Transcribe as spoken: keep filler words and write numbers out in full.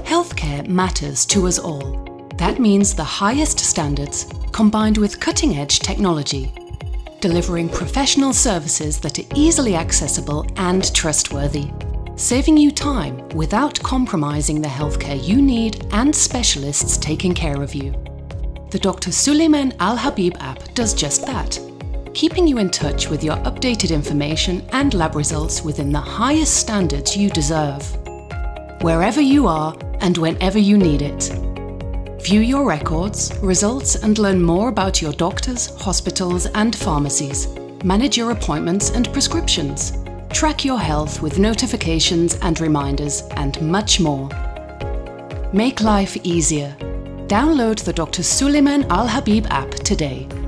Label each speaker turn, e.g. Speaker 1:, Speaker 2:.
Speaker 1: Healthcare matters to us all. That means the highest standards combined with cutting-edge technology, delivering professional services that are easily accessible and trustworthy, saving you time without compromising the healthcare you need and specialists taking care of you. The Doctor Sulaiman Al Habib app does just that, keeping you in touch with your updated information and lab results within the highest standards you deserve, wherever you are and whenever you need it. View your records, results and learn more about your doctors, hospitals and pharmacies. Manage your appointments and prescriptions. Track your health with notifications and reminders and much more. Make life easier. Download the Doctor Sulaiman Al Habib app today.